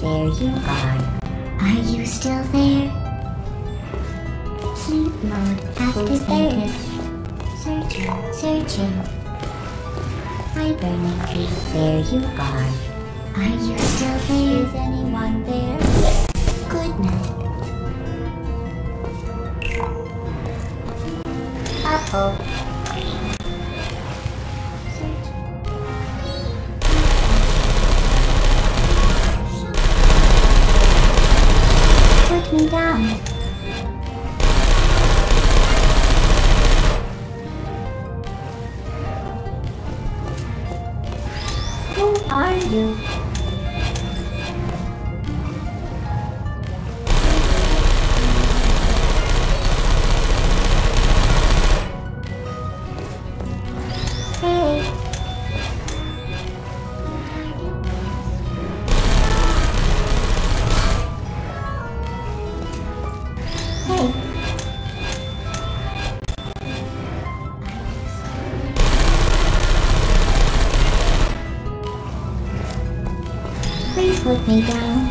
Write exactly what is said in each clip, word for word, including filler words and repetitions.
There you are. Are you still there? Sleep mode activated. Searching, searching. Hibernate. There you are. Are you still there? Is anyone there? Good night. Uh-oh. Put me down. Who are you? Hey. Hey. Please put me down.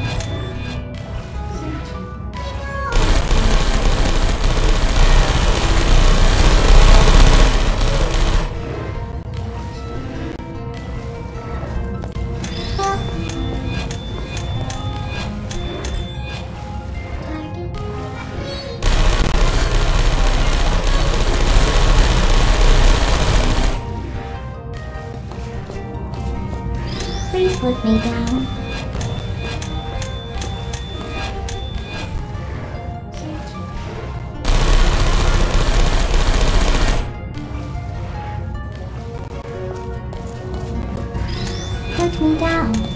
Please put me down. Put me down.